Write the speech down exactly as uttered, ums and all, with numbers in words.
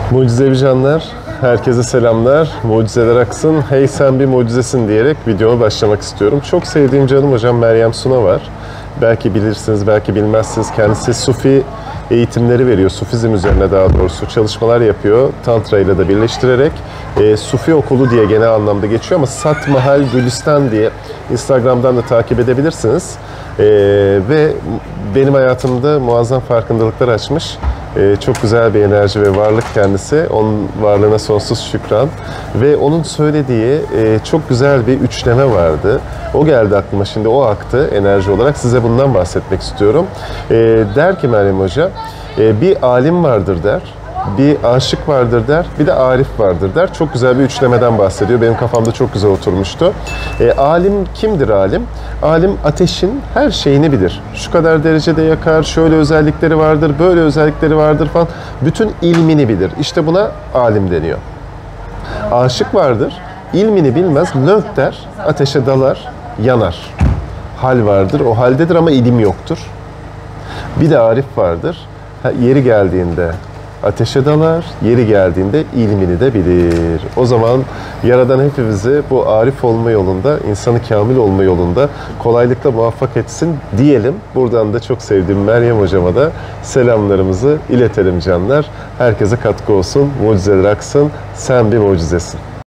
Mucizevi canlar, herkese selamlar. Mucizeler aksın, hey sen bir mucizesin diyerek videoma başlamak istiyorum. Çok sevdiğim canım hocam Meryem Suna var. Belki bilirsiniz, belki bilmezsiniz. Kendisi Sufi eğitimleri veriyor. Sufizm üzerine daha doğrusu çalışmalar yapıyor. Tantra ile de birleştirerek. E, Sufi okulu diye genel anlamda geçiyor ama Sat Mahal Gülistan diye Instagram'dan da takip edebilirsiniz. E, ve benim hayatımda muazzam farkındalıklar açmış. Ee, çok güzel bir enerji ve varlık kendisi. Onun varlığına sonsuz şükran. Ve onun söylediği e, çok güzel bir üçleme vardı. O geldi aklıma şimdi, o aktı enerji olarak. Size bundan bahsetmek istiyorum. E, der ki Meryem Hoca, e, bir alim vardır der. Bir aşık vardır der, bir de arif vardır der. Çok güzel bir üçlemeden bahsediyor. Benim kafamda çok güzel oturmuştu. E, alim kimdir alim? Alim ateşin her şeyini bilir. Şu kadar derecede yakar, şöyle özellikleri vardır, böyle özellikleri vardır falan. Bütün ilmini bilir. İşte buna alim deniyor. Aşık vardır, ilmini bilmez, lönk der, ateşe dalar, yanar. Hal vardır, o haldedir ama ilim yoktur. Bir de arif vardır, yeri geldiğinde ateşe dalar, yeri geldiğinde ilmini de bilir. O zaman Yaradan hepimizi bu arif olma yolunda, insanı kamil olma yolunda kolaylıkla muvaffak etsin diyelim. Buradan da çok sevdiğim Meryem hocama da selamlarımızı iletelim canlar. Herkese katkı olsun, mucizeler aksın, sen bir mucizesin.